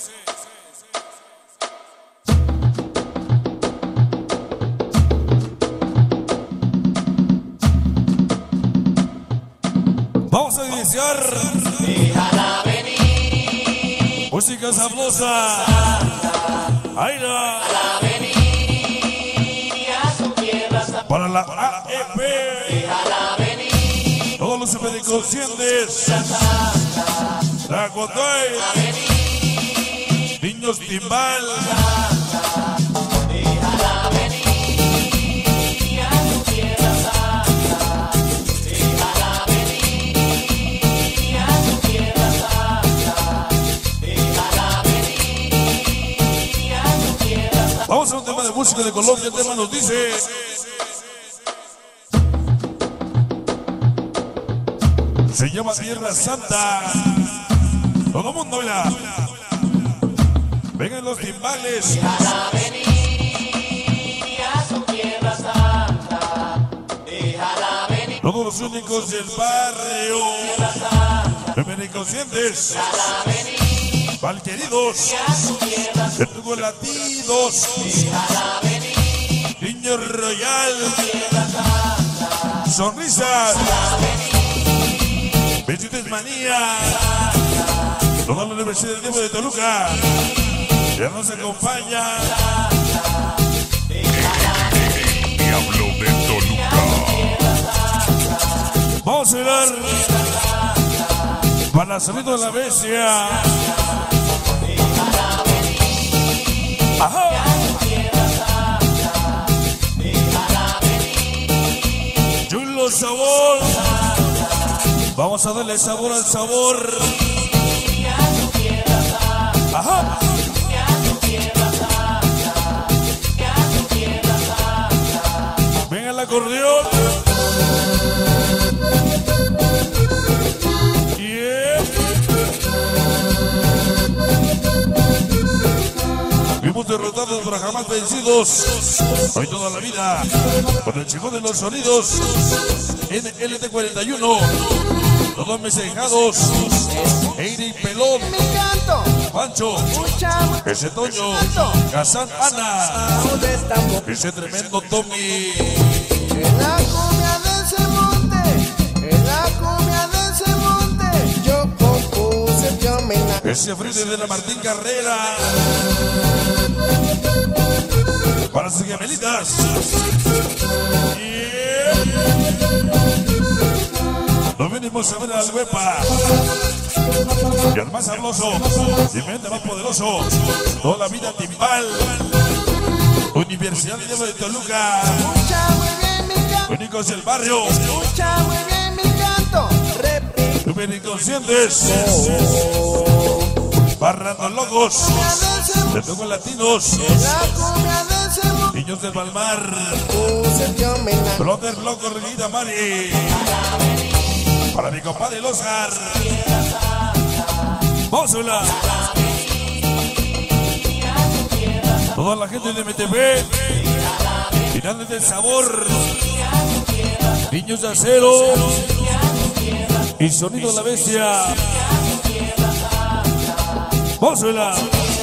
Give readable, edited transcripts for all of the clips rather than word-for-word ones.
Vamos a iniciar. Déjala venir. Música sabrosa. Aira. Déjala venir a su tierra santa. Para la AEP. Déjala venir. Todos los superconscientes. Dragodoy. Niños Timbal. Déjala venir a su tierra santa. Déjala venir a su tierra santa. Déjala venir a su tierra santa. Vamos a un tema de música de Colombia. El tema nos dice. Se llama Tierra Santa. Todo el mundo baila. Vengan los timbales. Déjala venir a su tierra santa. Déjala venir Todos los únicos del barrio. Superconscientes. déjala venir Malqueridos. a su tierra santa. Verdugo latidos. Déjala venir Niño Royal. tierra santa. Sonrisas. Besitos Manía. Toda la Universidad del Tiempo de Toluca. Ya nos acompaña. Diablo de Toluca. Vamos a bailar para el sonido de la bestia. Ajá. Chulo sabor. Vamos a darle sabor al sabor. Ajá. Venga el acordeón. Vimos derrotados pero jamás vencidos. Hoy toda la vida con el chico de los sonidos NLT 41. Todos mesejados. Eiri Pelón. Pancho. Ese Toño. Kazan Ana. Ese tremendo Tommy. En la cumbia de ese monte, en la cumbia de ese monte, yo compuse este homenaje. Ese Fride de la Martín Carrera. Para sus gemelitas. Nos venimos a ver al Huepa. Y al más sabroso, y mente más poderoso. Toda la vida timbal. Universidad de Toluca. Escucha muy bien mi canto, Únicos del barrio. escucha muy bien mi canto, repito. Superconscientes. Barrando locos. De todos latinos. En la cumbia de ese monte, Niños del Palmar. compuse este homenaje. Brother Loco, Reguita Mari. Para mi compadre el Oscar. Vamos a hablar. Toda la gente de MTV. Finales del sabor. Niños de acero. Y sonido de la bestia. Vamos a hablar.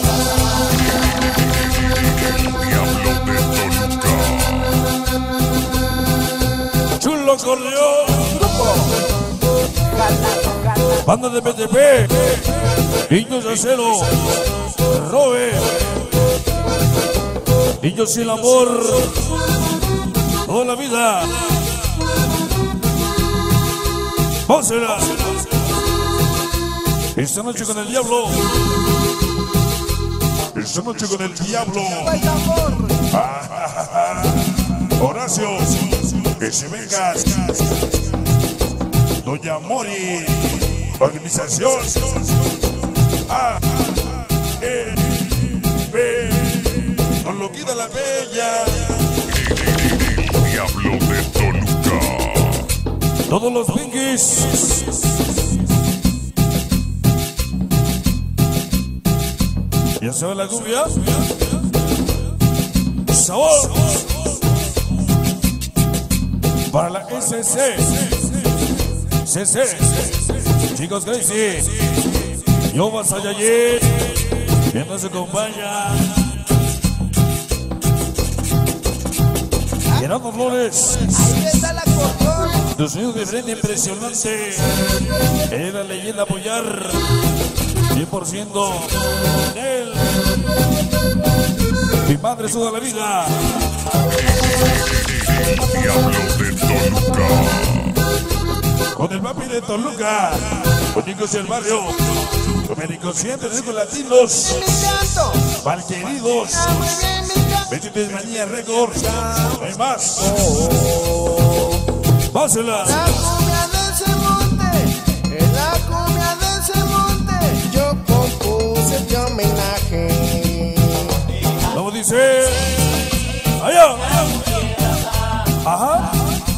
Diablo de Toluca. Chulo Corleón. Banda de PTP. Niños de acero. Robe. Niños sin amor. Toda la vida. Vamos a ver. Esta noche con el diablo. Esta noche con el diablo. Horacio. Ese Vegas. Doña Mori. Organización. A. E. B. Nos lo quita la bella. Diablo de Toluca. Todos los pinkies. ¿Ya se va la cumbia? Sabor. Para la SC. CC. Chicos Crazy. Yo Vasayayé. que nos acompaña. Gerardo Flores. Ahí está la acordeón. Tu sonido diferente, impresionante. Es la leyenda apoyar 100% él. Mi madre es toda la vida. El Diablo de Toluca. Con el papi de Toluca. Con Nicos del Barrio. Con el inconsciente de los latinos. Mi canto. Malqueridos. Está muy bien mi canto. 23 Manía Records. No hay más. Pásela. La cumbia de ese monte, en la cumbia de ese monte, yo compuse este homenaje. Como dice. Allá. Ajá.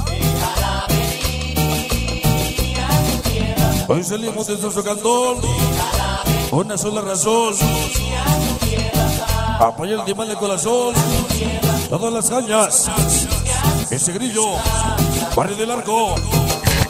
Hoy salimos de nuestro cantón. Una sola razón. Apoyar el timán del corazón. Todas las cañas. Ese grillo. Barrio del Arco.